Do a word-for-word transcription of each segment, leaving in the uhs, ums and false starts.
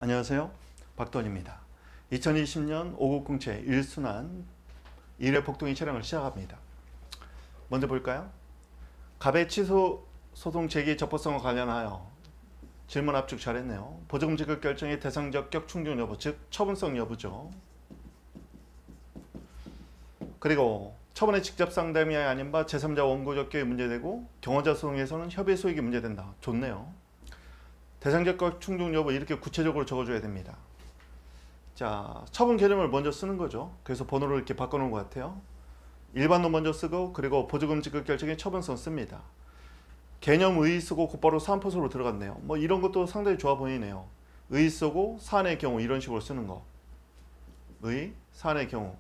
안녕하세요. 박돈입니다. 이천이십 년 오국공채 일 순환 일 회 폭동이 촬영을 시작합니다. 먼저 볼까요? 갑의 취소 소송 제기 적법성과 관련하여 질문 압축 잘했네요. 보조금 지급 결정의 대상적격 충족 여부, 즉 처분성 여부죠. 그리고 처분의 직접 상담이 아닌 바 제삼자 원고적 교육이 문제되고 경호자 소송에서는 협의 소익이 문제된다. 좋네요. 대상적격 충족 여부 이렇게 구체적으로 적어줘야 됩니다. 자, 처분 개념을 먼저 쓰는 거죠. 그래서 번호를 이렇게 바꿔놓은 것 같아요. 일반론 먼저 쓰고 그리고 보조금 지급 결정의 처분성 씁니다. 개념 의 쓰고 곧바로 사안포석으로 들어갔네요. 뭐 이런 것도 상당히 좋아 보이네요. 의 쓰고 사안의 경우 이런 식으로 쓰는 거. 의, 사안의 경우.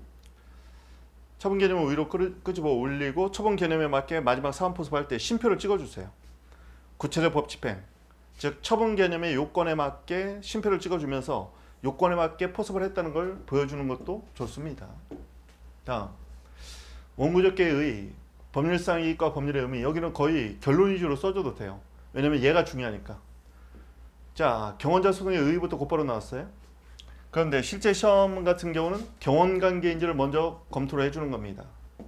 처분 개념을 의로 끄집어 올리고 처분 개념에 맞게 마지막 사안포석할 때 쉼표를 찍어주세요. 구체적 법 집행. 즉 처분 개념의 요건에 맞게 쉼표를 찍어주면서 요건에 맞게 포섭을 했다는 걸 보여주는 것도 좋습니다. 다음 원고적계의 의, 법률상 이익과 법률의 의미. 여기는 거의 결론 위주로 써줘도 돼요. 왜냐면 얘가 중요하니까. 자, 경원자 소송의 의의부터 곧바로 나왔어요. 그런데 실제 시험 같은 경우는 경원관계인지를 먼저 검토를 해주는 겁니다.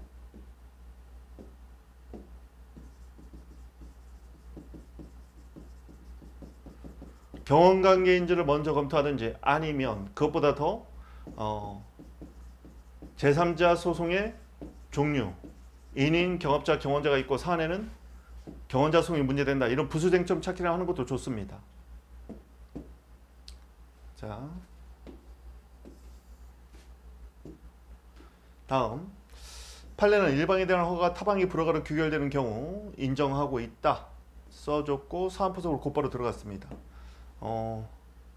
경원관계인지를 먼저 검토하든지 아니면 그것보다 더 어, 제삼자 소송의 종류, 인인, 경업자, 경원자가 있고 사안에는 경원자 소송이 문제된다. 이런 부수쟁점 찾기를 하는 것도 좋습니다. 자, 다음 판례는 일방에 대한 허가가 타방이 불허가로 규결되는 경우 인정하고 있다. 써줬고 사안포석으로 곧바로 들어갔습니다. 어,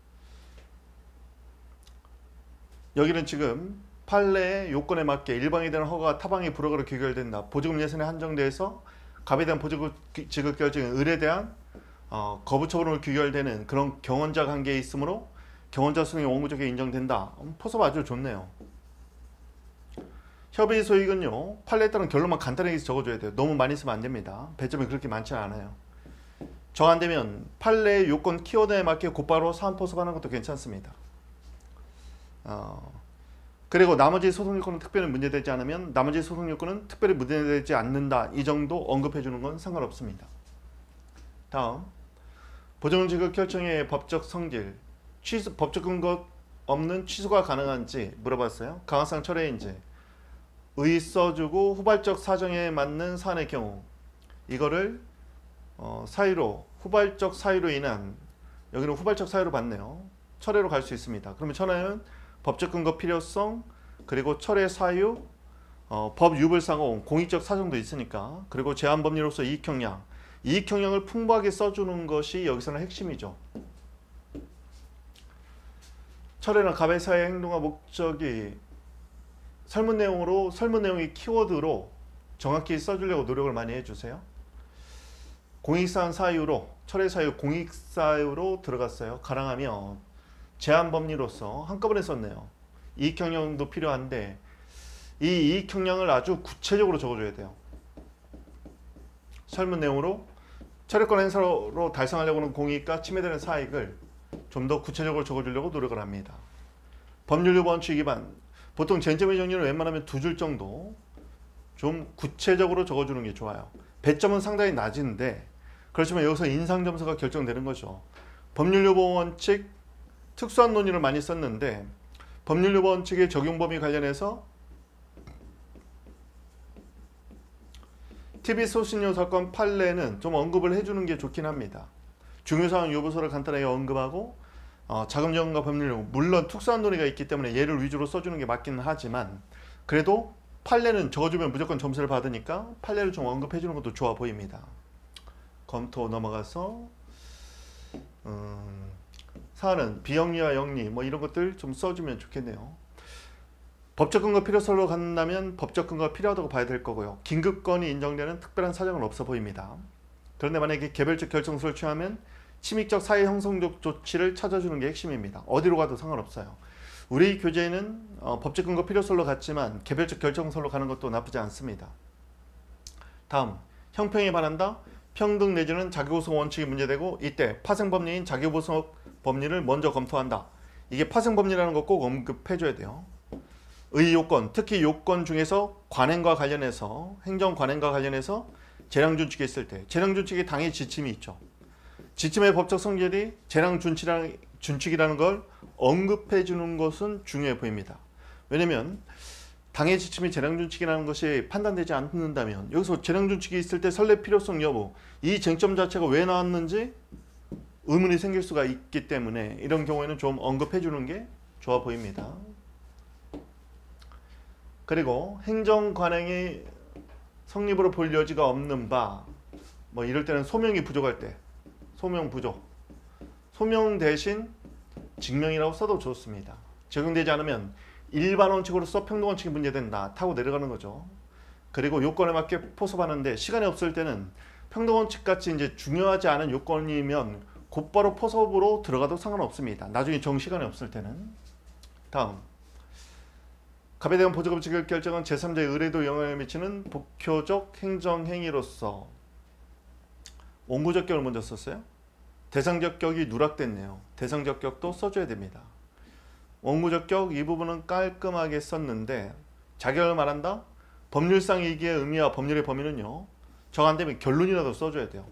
여기는 지금 판례의 요건에 맞게 일방에 대한 허가가 타방이 불허가로 규결된다. 보조금 예산에 한정돼서 갑에 대한 보조금 지급 결정의 을에 대한 어, 거부 처분으로 규결되는 그런 경원자 관계에 있으므로 경원자 소송이 원고적에 인정된다. 음, 포섭 아주 좋네요. 협의 소익은요, 판례에 따른 결론만 간단하게 적어줘야 돼요. 너무 많이 쓰면 안 됩니다. 배점이 그렇게 많지 않아요. 정 안되면 판례의 요건 키워드에 맞게 곧바로 사안 포섭하는 것도 괜찮습니다. 어, 그리고 나머지 소송 요건은 특별히 문제되지 않으면 나머지 소송 요건은 특별히 문제되지 않는다. 이 정도 언급해 주는 건 상관없습니다. 다음 보조금 지급 결정의 법적 성질, 취소, 법적 근거 없는 취소가 가능한지 물어봤어요. 강화상 철회인지 의 써주고 후발적 사정에 맞는 사안의 경우 이거를 어, 사유로, 후발적 사유로 인한, 여기는 후발적 사유로 봤네요. 철회로 갈 수 있습니다. 그러면 철회는 법적 근거 필요성, 그리고 철회 사유, 어, 법 유불상호, 공익적 사정도 있으니까, 그리고 제한 법리로서 이익 형량, 이익 형량을 풍부하게 써주는 것이 여기서는 핵심이죠. 철회는 갑의 사의 행동과 목적이 설문 내용으로, 설문 내용이 키워드로 정확히 써주려고 노력을 많이 해주세요. 공익사안 사유로, 철회 사유 공익사유로 들어갔어요. 가랑하면 제한 법리로서 한꺼번에 썼네요. 이익 형량도 필요한데 이 이익 형량을 아주 구체적으로 적어줘야 돼요. 설문 내용으로 철회권 행사로 달성하려고 하는 공익과 침해되는 사익을 좀 더 구체적으로 적어주려고 노력을 합니다. 법률 원칙 위반, 보통 쟁점의 정리를 웬만하면 두 줄 정도 좀 구체적으로 적어주는 게 좋아요. 배점은 상당히 낮은데 그렇지만 여기서 인상 점수가 결정되는 거죠. 법률 요보 원칙 특수한 논의를 많이 썼는데 법률 요보 원칙의 적용 범위 관련해서 티비 소신료 사건 판례는 좀 언급을 해주는 게 좋긴 합니다. 중요사항 요보서를 간단하게 언급하고 어, 자금정과 법률 요보, 물론 특수한 논의가 있기 때문에 얘를 위주로 써주는 게 맞기는 하지만 그래도 판례는 적어주면 무조건 점수를 받으니까 판례를 좀 언급해주는 것도 좋아 보입니다. 검토 넘어가서 음, 사안은 비영리와 영리 뭐 이런 것들 좀 써주면 좋겠네요. 법적 근거 필요성으로 간다면 법적 근거가 필요하다고 봐야 될 거고요. 긴급건이 인정되는 특별한 사정은 없어 보입니다. 그런데 만약에 개별적 결정서를 취하면 침익적 사회 형성적 조치를 찾아주는 게 핵심입니다. 어디로 가도 상관없어요. 우리 교재는 어, 법적 근거 필요성으로 갔지만 개별적 결정서로 가는 것도 나쁘지 않습니다. 다음 형평에 반한다. 평등 내지는 자기구성 원칙이 문제되고 이때 파생법리인 자기구성 법리를 먼저 검토한다. 이게 파생법리라는 거 꼭 언급해줘야 돼요. 의요건, 특히 요건 중에서 관행과 관련해서 행정관행과 관련해서 재량준칙이 있을 때 재량준칙이 당의 지침이 있죠. 지침의 법적 성질이 재량준칙이라는 걸 언급해 주는 것은 중요해 보입니다. 왜냐면 당의 지침이 재량준칙이라는 것이 판단되지 않는다면 여기서 재량준칙이 있을 때 설례 필요성 여부, 이 쟁점 자체가 왜 나왔는지 의문이 생길 수가 있기 때문에 이런 경우에는 좀 언급해 주는 게 좋아 보입니다. 그리고 행정관행이 성립으로 볼 여지가 없는 바, 뭐 이럴 때는 소명이 부족할 때 소명 부족, 소명 대신 직명이라고 써도 좋습니다. 적용되지 않으면 일반 원칙으로서 평등 원칙이 문제된다 타고 내려가는 거죠. 그리고 요건에 맞게 포섭하는데 시간이 없을 때는 평등 원칙 같이 이제 중요하지 않은 요건이면 곧바로 포섭으로 들어가도 상관없습니다. 나중에 정 시간이 없을 때는. 다음, 갑에 대한 보조금칙의 결정은 제삼자의 의뢰도 영향을 미치는 복효적 행정행위로서 원구적 격을 먼저 썼어요. 대상적 격이 누락됐네요. 대상적 격도 써줘야 됩니다. 원구적 격 이 부분은 깔끔하게 썼는데 자격을 말한다? 법률상 이기의 의미와 법률의 범위는요. 정 안되면 결론이라도 써줘야 돼요.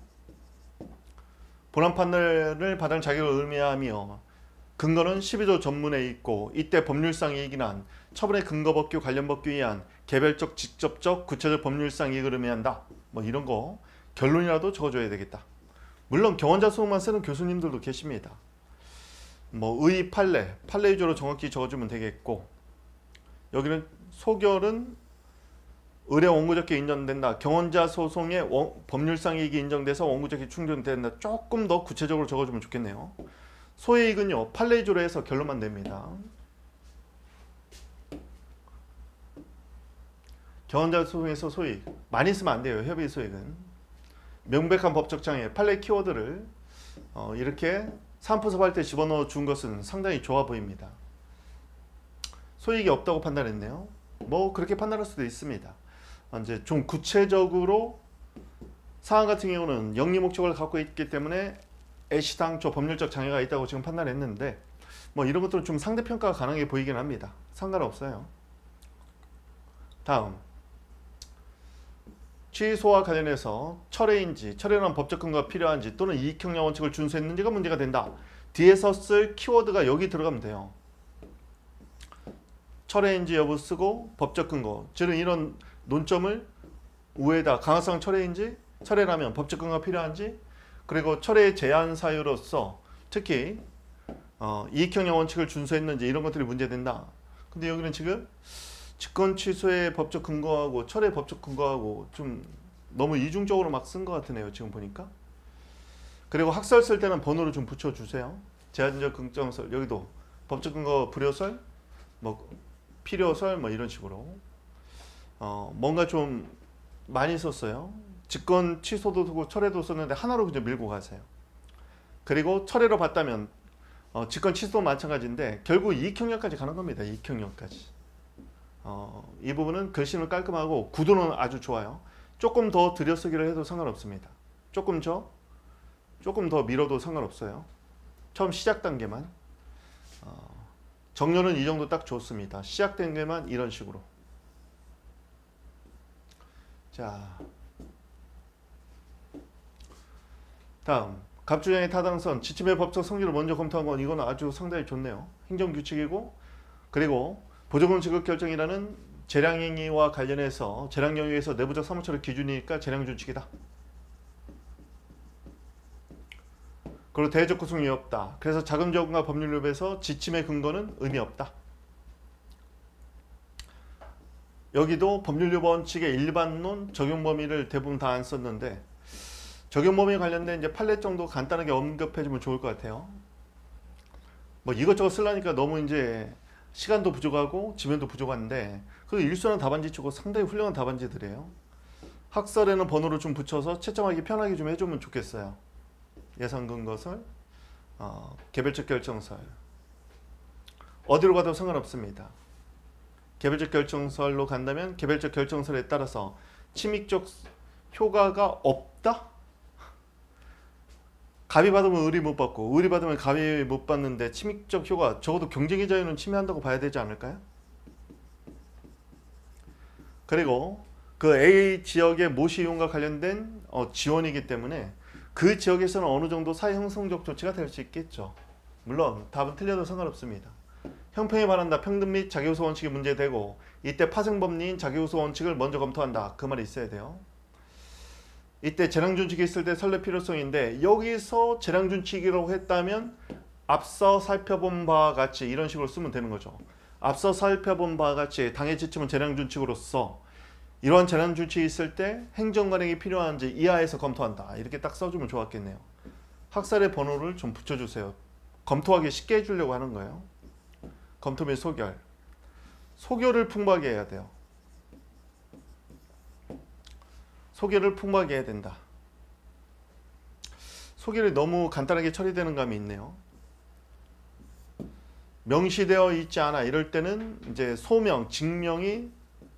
본안 판단을 받을 자격을 의미하며 근거는 십이조 전문에 있고 이때 법률상 이익이 난 처분의 근거법규 관련법규에 의한 개별적 직접적 구체적 법률상 이익을 의미한다. 뭐 이런 거 결론이라도 적어줘야 되겠다. 물론 경원자 수업만 쓰는 교수님들도 계십니다. 뭐 의 판례, 판례 위주로 정확히 적어주면 되겠고 여기는 소결은 의뢰 원구적게 인정된다. 경원자 소송의 원, 법률상 이익이 인정돼서 원구적이 충족된다. 조금 더 구체적으로 적어주면 좋겠네요. 소이익은요 판례 위주로 해서 결론만 냅니다. 경원자 소송에서 소이익 많이 쓰면 안 돼요. 협의 소이익은 명백한 법적 장애, 판례 키워드를 어, 이렇게 사안포섭할 때 집어넣어 준 것은 상당히 좋아 보입니다. 소이익이 없다고 판단했네요. 뭐 그렇게 판단할 수도 있습니다. 이제 좀 구체적으로 사안 같은 경우는 영리 목적을 갖고 있기 때문에 애시당초 법률적 장애가 있다고 지금 판단했는데 뭐 이런 것들은 좀 상대평가가 가능해 보이긴 합니다. 상관없어요. 다음, 취소와 관련해서 철회인지 철회란 법적 근거가 필요한지 또는 이익형량 원칙을 준수했는지가 문제가 된다. 뒤에서 쓸 키워드가 여기 들어가면 돼요. 철회인지 여부 쓰고 법적 근거, 즉 이런 논점을 우에다 강화성 철회인지 철회라면 법적 근거가 필요한지 그리고 철회 제한 사유로서 특히 어, 이익형량 원칙을 준수했는지 이런 것들이 문제된다. 근데 여기는 지금 직권 취소의 법적 근거하고 철회 법적 근거하고 좀 너무 이중적으로 막 쓴 것 같으네요. 지금 보니까. 그리고 학설 쓸 때는 번호를 좀 붙여주세요. 제한적 긍정설 여기도 법적 근거 불효설 뭐 필요설 뭐 이런 식으로 어, 뭔가 좀 많이 썼어요. 직권 취소도 쓰고 철회도 썼는데 하나로 그냥 밀고 가세요. 그리고 철회로 봤다면 어, 직권 취소도 마찬가지인데 결국 이익형량까지 가는 겁니다. 이익형량까지. 어, 이 부분은 글씨는 깔끔하고 구도는 아주 좋아요. 조금 더 들여쓰기를 해도 상관없습니다. 조금 더 조금 더 밀어도 상관없어요. 처음 시작 단계만. 어, 정렬은 이 정도 딱 좋습니다. 시작 단계만 이런 식으로. 자, 다음 갑주장의 타당성, 지침의 법적 성질을 먼저 검토한 건 이건 아주 상당히 좋네요. 행정규칙이고 그리고 보조금지급 결정이라는 재량행위와 관련해서 재량 영역에서 내부적 사무처의 기준이니까 재량준칙이다. 그리고 대외적 구성이 없다. 그래서 자금적과 법률법에서 지침의 근거는 의미 없다. 여기도 법률법 원칙의 일반론 적용 범위를 대부분 다 안 썼는데 적용 범위에 관련된 이제 판례 정도 간단하게 언급해주면 좋을 것 같아요. 뭐 이것저것 쓰려니까 너무 이제 시간도 부족하고 지면도 부족한데 그 일수는 답안지 치고 상당히 훌륭한 답안지들이에요. 학설에는 번호를 좀 붙여서 채점하기 편하게 좀 해주면 좋겠어요. 예상 근거설, 어, 개별적 결정설 어디로 가도 상관없습니다. 개별적 결정설로 간다면 개별적 결정설에 따라서 침입적 효과가 없다? 갑이 받으면 을이 못 받고 을이 받으면 갑이 못 받는데 침입적 효과, 적어도 경쟁의 자유는 침해한다고 봐야 되지 않을까요? 그리고 그 A 지역의 모시 이용과 관련된 어, 지원이기 때문에 그 지역에서는 어느 정도 사회 형성적 조치가 될 수 있겠죠. 물론 답은 틀려도 상관없습니다. 형평에 반한다. 평등 및 자기호소 원칙이 문제되고 이때 파생법리인 자기호소 원칙을 먼저 검토한다. 그 말이 있어야 돼요. 이때 재량준칙이 있을 때 설례 필요성인데 여기서 재량준칙이라고 했다면 앞서 살펴본 바와 같이 이런 식으로 쓰면 되는 거죠. 앞서 살펴본 바와 같이 당의 지침은 재량준칙으로서 이러한 재량준칙이 있을 때 행정관행이 필요한지 이하에서 검토한다. 이렇게 딱 써주면 좋았겠네요. 학살의 번호를 좀 붙여주세요. 검토하기 쉽게 해주려고 하는 거예요. 검토 및 소결. 소결을 풍부하게 해야 돼요. 소결을 풍부하게 해야 된다. 소결이 너무 간단하게 처리되는 감이 있네요. 명시되어 있지 않아. 이럴 때는 이제 소명, 직명이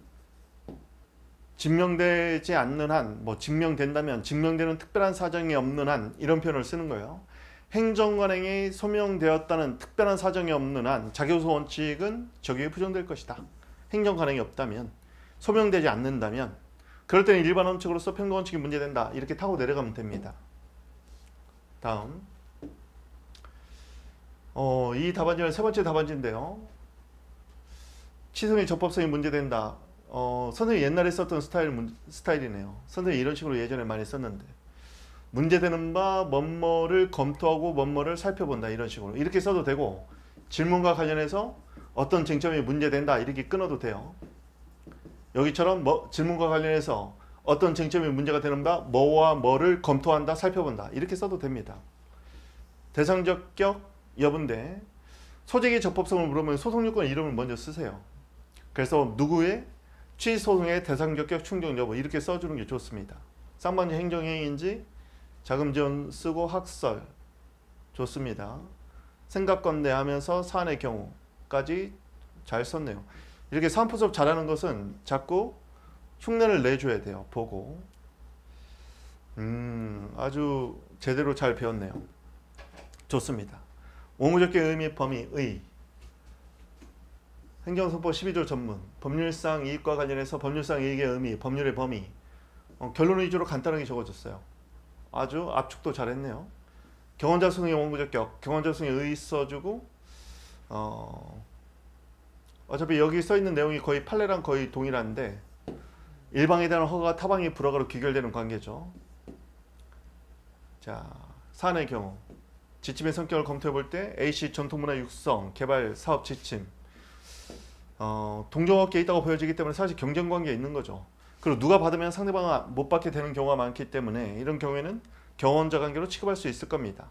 증명되지 않는 한, 뭐 증명된다면 증명되는 특별한 사정이 없는 한 이런 표현을 쓰는 거예요. 행정관행이 소명되었다는 특별한 사정이 없는 한 자기호소 원칙은 적용이 부정될 것이다. 행정관행이 없다면, 소명되지 않는다면 그럴 때는 일반 원칙으로서 평등원칙이 문제된다. 이렇게 타고 내려가면 됩니다. 다음 어, 이 답안지는 세 번째 답안지인데요. 취소의 적법성이 문제된다. 어, 선생님이 옛날에 썼던 스타일, 스타일이네요. 선생님이 이런 식으로 예전에 많이 썼는데 문제되는 바 뭐뭐를 검토하고 뭐뭐를 살펴본다. 이런 식으로 이렇게 써도 되고 질문과 관련해서 어떤 쟁점이 문제된다. 이렇게 끊어도 돼요. 여기처럼 뭐, 질문과 관련해서 어떤 쟁점이 문제가 되는 바 뭐와 뭐를 검토한다. 살펴본다. 이렇게 써도 됩니다. 대상적격 여부인데 소재기 적법성을 물으면 소송요건 이름을 먼저 쓰세요. 그래서 누구의 취소송의 대상적격 충족 여부 이렇게 써주는 게 좋습니다. 쌍방지 행정행위인지 자금지원 쓰고 학설 좋습니다. 생각건대 하면서 사안의 경우까지 잘 썼네요. 이렇게 사안포 수업 잘하는 것은 자꾸 흉내를 내줘야 돼요. 보고 음 아주 제대로 잘 배웠네요. 좋습니다. 원고적격 의미 범위 의 행정소법 십이 조 전문 법률상 이익과 관련해서 법률상 이익의 의미 법률의 범위 어, 결론 위주로 간단하게 적어줬어요. 아주 압축도 잘했네요. 경원자승의 원고적격 경원자승의 의 써주고 어, 어차피 여기 써있는 내용이 거의 판례랑 거의 동일한데 일방에 대한 허가가 타방이 불허가로 귀결되는 관계죠. 자, 사안의 경우 지침의 성격을 검토해 볼 때 A씨 전통문화 육성, 개발, 사업 지침 어, 동종업계에 있다고 보여지기 때문에 사실 경쟁관계에 있는 거죠. 그리고 누가 받으면 상대방은 못 받게 되는 경우가 많기 때문에 이런 경우에는 경원자 관계로 취급할 수 있을 겁니다.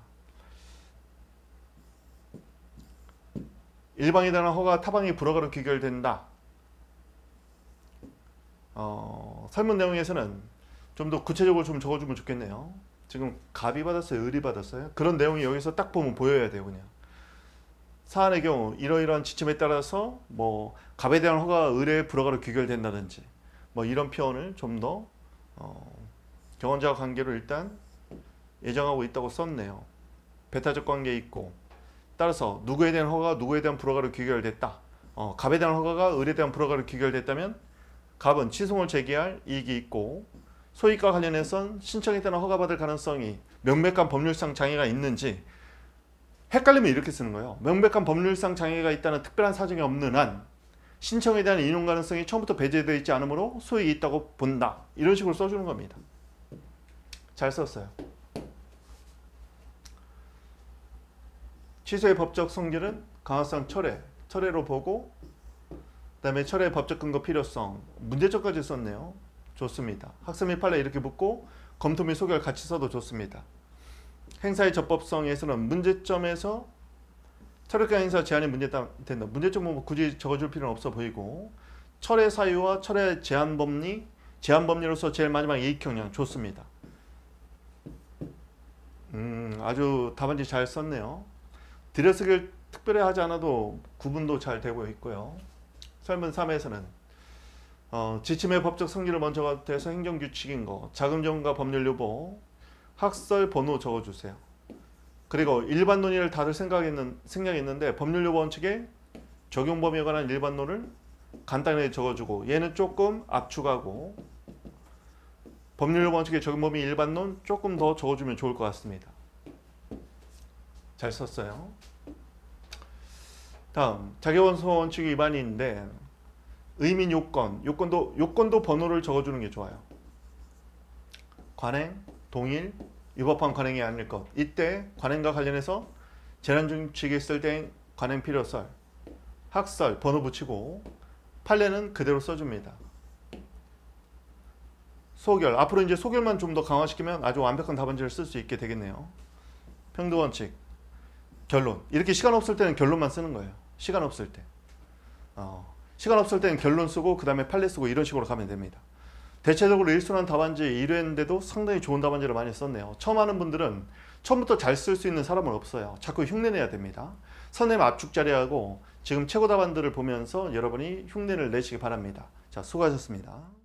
일방에 대한 허가가 타방이 불허가로 귀결된다. 어, 설문 내용에서는 좀 더 구체적으로 좀 적어주면 좋겠네요. 지금 갑이 받았어요? 을이 받았어요? 그런 내용이 여기서 딱 보면 보여야 돼요. 그냥 사안의 경우 이러이러한 지침에 따라서 뭐 갑에 대한 허가가 을의 불허가로 귀결된다든지 뭐 이런 표현을 좀 더 어, 경원자와 관계로 일단 예정하고 있다고 썼네요. 배타적 관계에 있고 따라서 누구에 대한 허가가 누구에 대한 불허가로 귀결됐다. 어, 갑에 대한 허가가 을에 대한 불허가로 귀결됐다면 갑은 취소를 제기할 이익이 있고 소익과 관련해선 신청에 따른 허가받을 가능성이 명백한 법률상 장애가 있는지 헷갈리면 이렇게 쓰는 거예요. 명백한 법률상 장애가 있다는 특별한 사정이 없는 한 신청에 대한 인용 가능성이 처음부터 배제되어 있지 않으므로 소익이 있다고 본다. 이런 식으로 써주는 겁니다. 잘 썼어요. 취소의 법적 성질은 강화성 철회, 철회로 보고 그 다음에 철회의 법적 근거 필요성, 문제점까지 썼네요. 좋습니다. 학습 및 판례 이렇게 붙고 검토 및 소결 같이 써도 좋습니다. 행사의 적법성에서는 문제점에서 철회가 행사 제한이 문제된다. 문제점은 뭐 굳이 적어줄 필요는 없어 보이고 철회 사유와 철회 제한 법리, 제한 법리로서 제일 마지막 이익 형량 좋습니다. 음, 아주 답안지 잘 썼네요. 들여쓰기를 특별히 하지 않아도 구분도 잘 되고 있고요. 설문 삼에서는 어, 지침의 법적 성질을 먼저 가도 해서 행정규칙인 거, 자금지원과 법률 여부, 학설 번호 적어주세요. 그리고 일반 논의를 다들 생각했는, 생각했는데 법률요구 원칙에 적용 범위에 관한 일반론을 간단하게 적어주고 얘는 조금 압축하고 법률요구 원칙에 적용 범위 일반론 조금 더 적어주면 좋을 것 같습니다. 잘 썼어요. 다음 자기원소 원칙 위반인데 의민 요건, 요건도 요건도 번호를 적어주는 게 좋아요. 관행, 동일, 위법한 관행이 아닐 것. 이때 관행과 관련해서 재난중칙에 있을 때 관행 필요설, 학설 번호 붙이고 판례는 그대로 써줍니다. 소결, 앞으로 이제 소결만 좀 더 강화시키면 아주 완벽한 답안지를 쓸 수 있게 되겠네요. 평등원칙, 결론. 이렇게 시간 없을 때는 결론만 쓰는 거예요. 시간 없을 때. 어, 시간 없을 때는 결론 쓰고 그 다음에 판례 쓰고 이런 식으로 가면 됩니다. 대체적으로 일순환 답안지 일 회인데도 상당히 좋은 답안지를 많이 썼네요. 처음 하는 분들은 처음부터 잘 쓸 수 있는 사람은 없어요. 자꾸 흉내내야 됩니다. 선생님 압축 자리하고 지금 최고 답안들을 보면서 여러분이 흉내를 내시기 바랍니다. 자, 수고하셨습니다.